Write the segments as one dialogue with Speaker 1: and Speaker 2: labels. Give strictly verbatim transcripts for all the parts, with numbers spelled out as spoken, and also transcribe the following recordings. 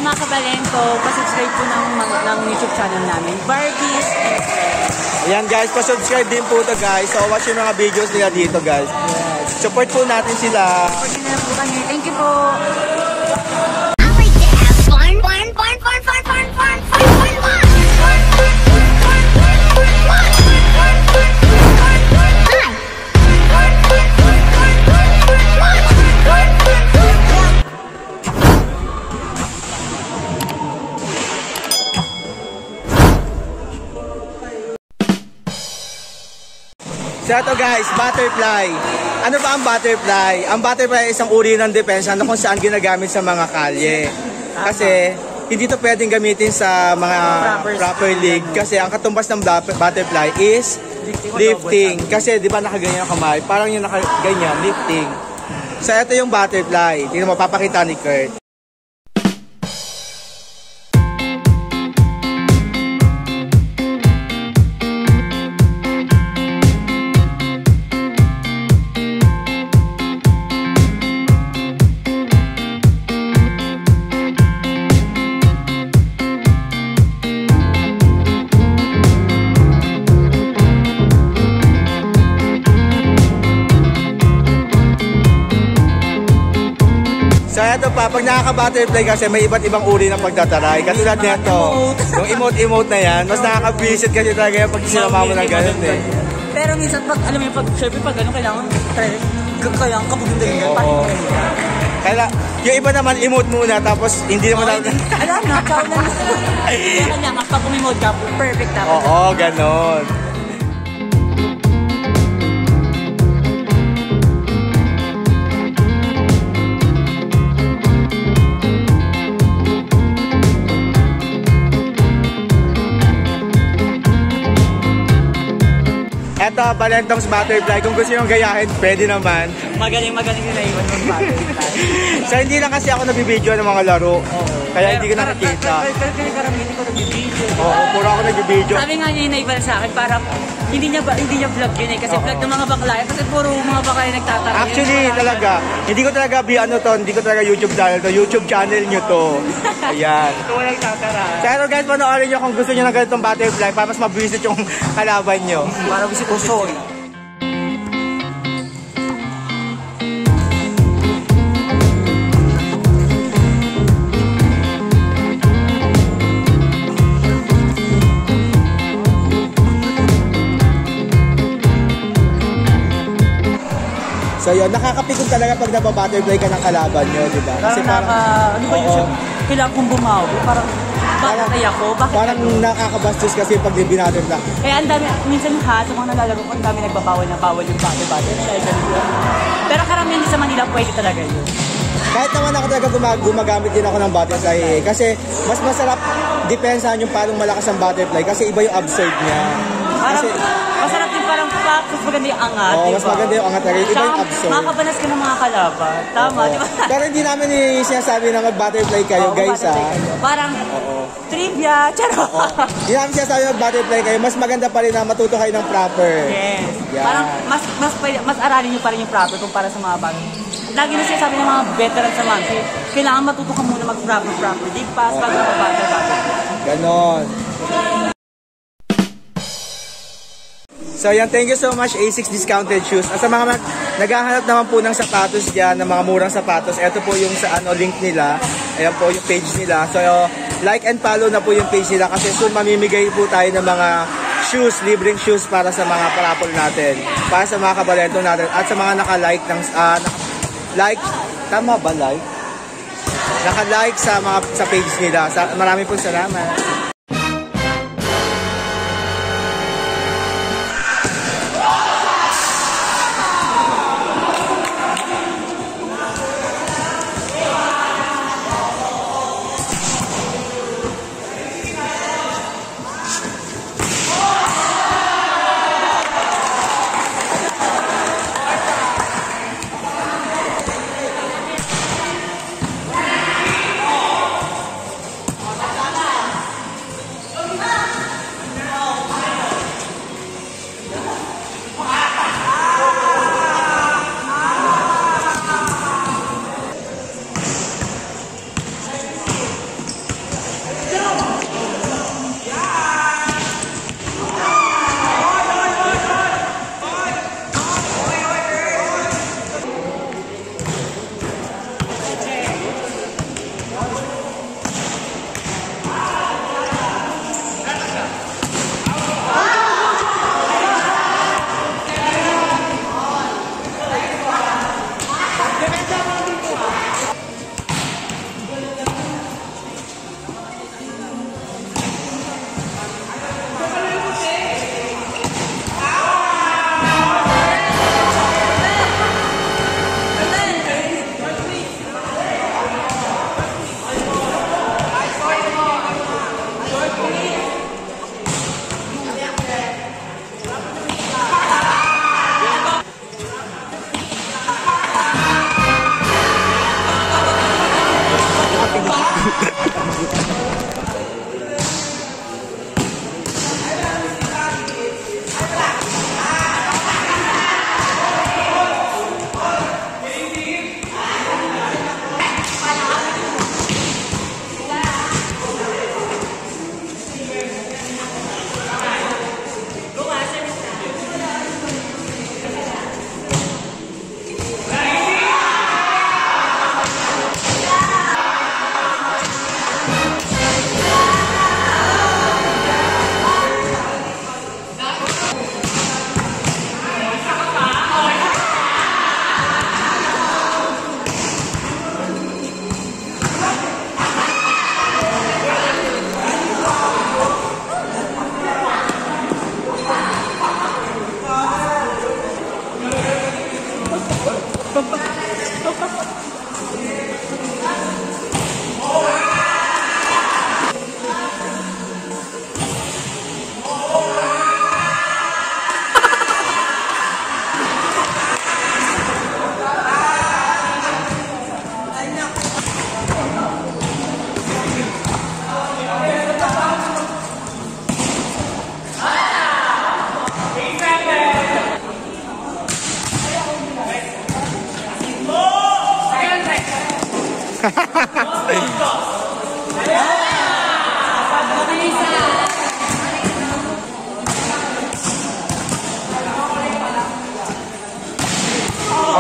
Speaker 1: mga kabalento, pasubscribe po ng, ng YouTube channel namin, Barbies and Friends.
Speaker 2: Ayan guys, pasubscribe din po to guys. So watch yung mga videos nila dito guys. Yes. Support po natin sila.
Speaker 1: Support nyo na po kami. Thank you po.
Speaker 2: So ito guys, butterfly. Ano ba ang butterfly? Ang butterfly ay isang uri ng depensa na kung saan ginagamit sa mga kalye. Kasi hindi ito pwedeng gamitin sa mga proper league. Kasi ang katumbas ng butterfly is lifting. Kasi di ba nakaganyan ang kamay? Parang yung nakaganyan, lifting. So ito yung butterfly. Tingnan mo, papakita ni Kurt. So ito pa, pag nakaka-butterfly kasi may iba't ibang uri ng pagtataray. Katulad nito, yung emote-emote na yan, mas nakaka-visit kasi talaga yung pag sinama mo ng ganun eh.
Speaker 1: Pero minsan pag, alam mo yung pag, syempre pag gano'n, kailangan, kailangan kapagin din yan.
Speaker 2: Oo. Kaya, yung iba naman, emote muna, tapos hindi naman naman.
Speaker 1: Alam na, chow na na. Kaya kailangan, pag umimote ka, perfect tapos.
Speaker 2: Oo, ganon. Ito, Balentong's butterfly. Kung gusto nyo gayahin, pwede naman.
Speaker 1: Magaling, magaling nila iwan ng butterfly.
Speaker 2: So, hindi lang kasi ako nabibideo ng mga laro. Oo. Kaya pero, hindi ko nakikita.
Speaker 1: Pero karamihan ko nabibideo.
Speaker 2: Oo, puro ako nabibideo.
Speaker 1: Sabi nga niya yung naiba sa akin, parang hindi niya ba hindi niya vlog yun eh. Kasi vlog ng mga bakla. Kasi puro mga bakla yung nagtatara.
Speaker 2: Actually, talaga. Hindi ko talaga, ano to, hindi ko talaga YouTube channel to. YouTube channel nyo to. Ayan.
Speaker 1: Ito walang tatara.
Speaker 2: Pero guys, panoorin nyo kung gusto nyo ng ganitong butterfly para mas mabisit yung kalaban nyo.
Speaker 1: Para bisit ko soy.
Speaker 2: So yun, nakakapikon talaga pag nababutterfly ka ng kalaban nyo, di ba?
Speaker 1: Kasi parang, parang ano ba yun? Kailangan kong bumawi. Parang, bakit kaya ako? Bakit
Speaker 2: parang
Speaker 1: ano?
Speaker 2: nakakabastos kasi pag binutterfly.
Speaker 1: Kaya ang dami, minsan ha, sa mga nalalaro ko, ang dami nagbabawal na bawal yung butter-butter. Pero karamihan sa Manila, pwede talaga yun.
Speaker 2: Kahit naman ako talaga gumag gumagamit din ako ng butterfly eh. Kasi mas masarap depensahan yung palong malakas ang butterfly kasi iba yung absurd niya.
Speaker 1: Parang,
Speaker 2: kasi,
Speaker 1: masarap din parang pak, mas maganda yung angat.
Speaker 2: Oo,
Speaker 1: diba?
Speaker 2: mas maganda yung angat. Iba yung absurd.
Speaker 1: Makabanas ka ng mga kalaban. Tama, di ba?
Speaker 2: Pero hindi namin sinasabi na mag-butterfly kayo, oo, guys ha.
Speaker 1: Parang, oo, trivia, charot.
Speaker 2: Hindi namin sinasabi mag-butterfly kayo, mas maganda pa rin na matuto kayo ng proper.
Speaker 1: Yes.
Speaker 2: Yeah.
Speaker 1: Parang, mas, mas, mas aralin nyo pa rin yung proper kumpara sa mga bago. Lagi na sinasabi ng mga veterans sa monkey, kailangan matuto ka muna mag-proper proper. Dig pass, bago mag-butter-butter.
Speaker 2: Ganon. So yan, thank you so much A six Discounted Shoes. At sa mga mag naghahanap naman po ng sapatos dyan, ng mga murang sapatos, ito po yung sa ano link nila. Ayan po yung page nila. So like and follow na po yung page nila kasi soon mamimigay po tayo ng mga shoes, libreng shoes para sa mga parapol natin. Para sa mga kabalento natin at sa mga naka-like ng uh, like, tama ba like? Naka-like sa mga sa page nila. Sa, maraming po salamat.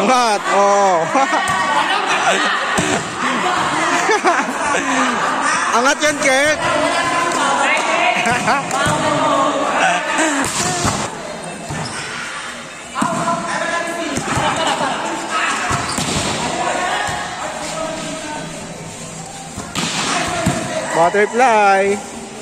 Speaker 2: Angat. Oh. Angat yan, Kurt. Butterfly.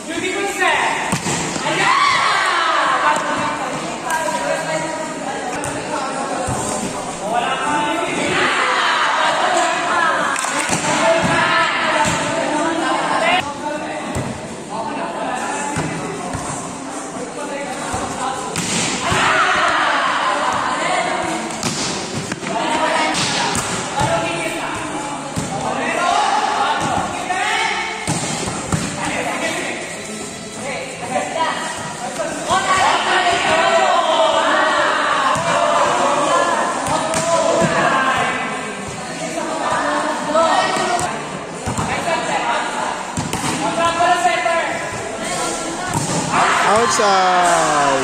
Speaker 2: Outside.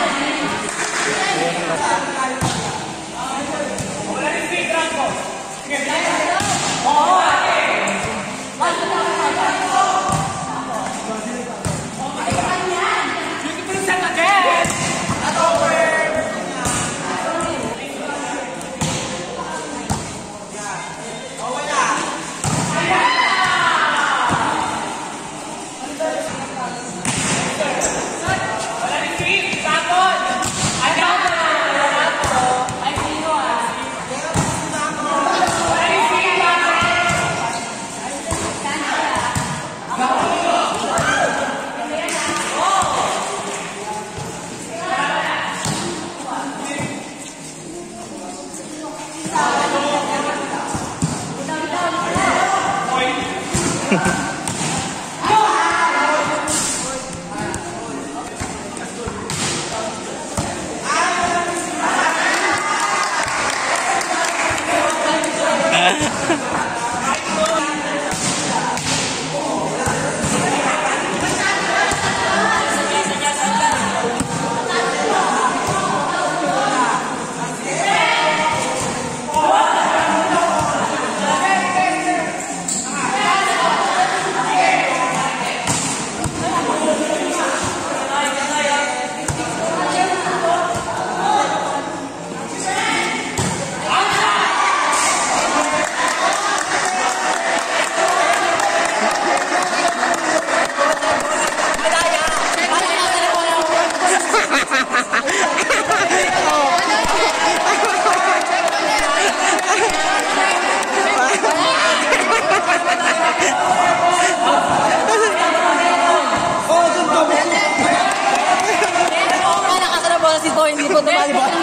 Speaker 1: Hindi po tumali ba?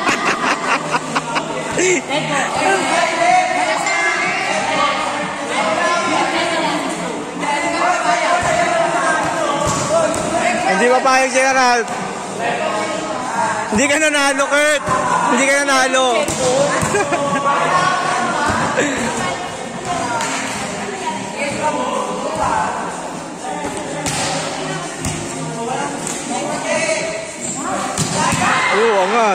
Speaker 2: Hindi pa payag si Gerald. Hindi ka nanalo, Kurt. Hindi ka nanalo. Oo, angat.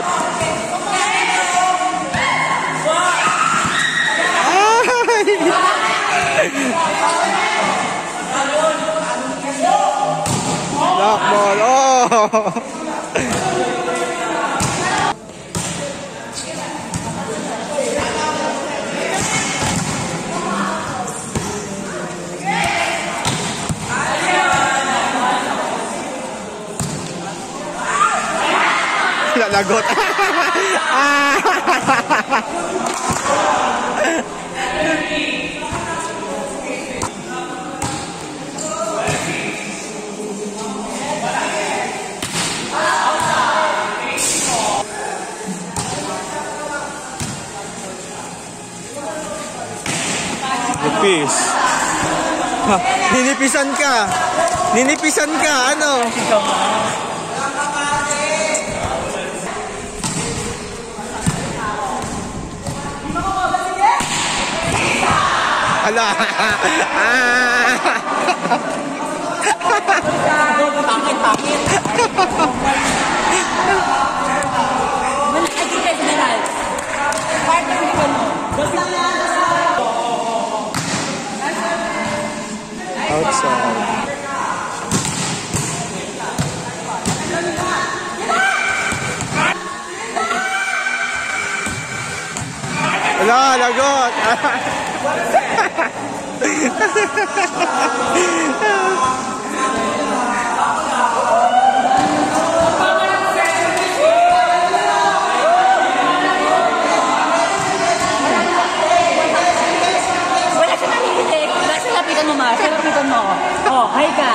Speaker 2: Lock ball. Oh. Lagot. Ah. Nipis. Ha, ninipisan ka. Ninipisan ka. Ano? Ala. Ah.
Speaker 1: Pangit-pangit. Wala, ay, kita, general. Partner
Speaker 2: Outside. Wala, lagot.
Speaker 1: Wala siya nangyayari. Wala siya lapitan mo, ma. Siya lapitan mo. Oh, hi ka.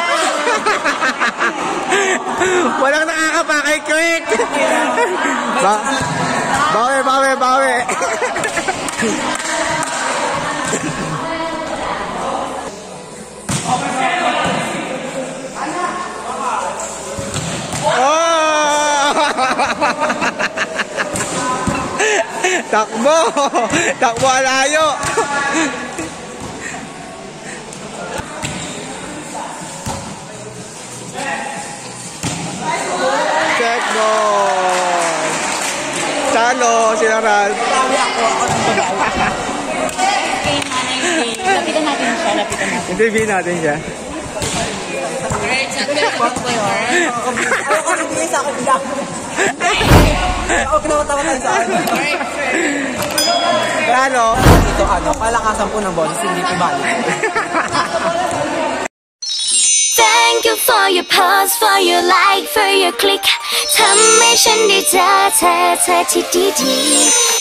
Speaker 2: Walang nakakapakay, quick. Ba bawi, bawi, bawi. Oh! Takbo! Takbo alayo! Check ball! Talo, sila Ral.
Speaker 1: Lapitan natin siya, lapitan natin.
Speaker 2: Interview natin siya.
Speaker 1: Alright, sabi ko po yun.
Speaker 3: Ako ko nabigay sa akin bilang. Ako kinawatawa tayo sa akin.
Speaker 2: Talo.
Speaker 3: Ito ano, palakasan po ng boses, hindi ko balik.
Speaker 4: Thank you for your pause, for your like, for your click. ทำให้ฉันได้เจอเธอเธอที่ดีๆ